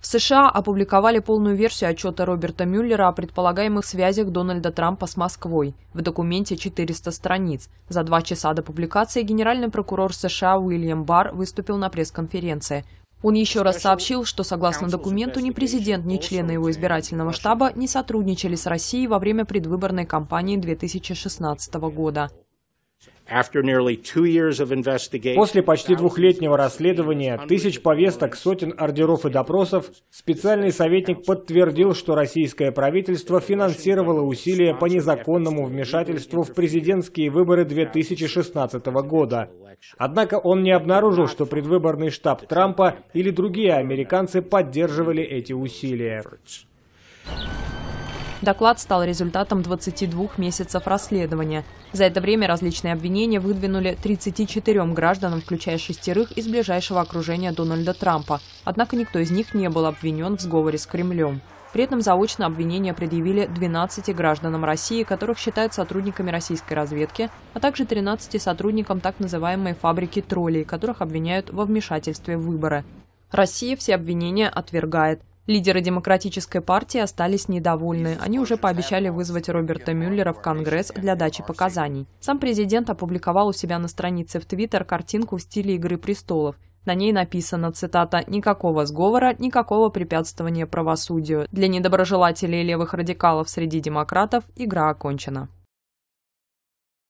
В США опубликовали полную версию отчета Роберта Мюллера о предполагаемых связях Дональда Трампа с Москвой. В документе 400 страниц. За 2 часа до публикации генеральный прокурор США Уильям Барр выступил на пресс-конференции. Он еще раз сообщил, что согласно документу ни президент, ни члены его избирательного штаба не сотрудничали с Россией во время предвыборной кампании 2016 года. После почти двухлетнего расследования, тысяч повесток, сотен ордеров и допросов, специальный советник подтвердил, что российское правительство финансировало усилия по незаконному вмешательству в президентские выборы 2016 года. Однако он не обнаружил, что предвыборный штаб Трампа или другие американцы поддерживали эти усилия. Доклад стал результатом 22 месяцев расследования. За это время различные обвинения выдвинули 34 гражданам, включая 6 из ближайшего окружения Дональда Трампа. Однако никто из них не был обвинен в сговоре с Кремлем. При этом заочно обвинения предъявили 12 гражданам России, которых считают сотрудниками российской разведки, а также 13 сотрудникам так называемой фабрики троллей, которых обвиняют во вмешательстве в выборы. Россия все обвинения отвергает. Лидеры Демократической партии остались недовольны. Они уже пообещали вызвать Роберта Мюллера в Конгресс для дачи показаний. Сам президент опубликовал у себя на странице в Твиттер картинку в стиле «Игры престолов». На ней написано, цитата, «Никакого сговора, никакого препятствования правосудию. Для недоброжелателей и левых радикалов среди демократов игра окончена».